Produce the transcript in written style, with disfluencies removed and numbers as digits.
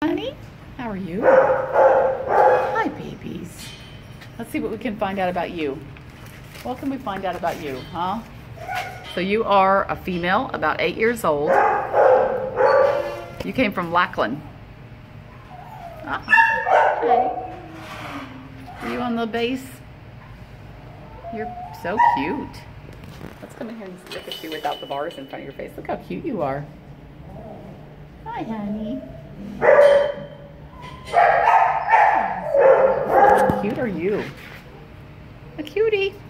Honey, how are you? Hi, babies. Let's see what we can find out about you. What can we find out about you, huh? So you are a female, about 8 years old. You came from Lackland. Hey. Are you on the base? You're so cute. Let's come in here and look at you without the bars in front of your face. Look how cute you are. Hi, honey. How cute are you? A cutie.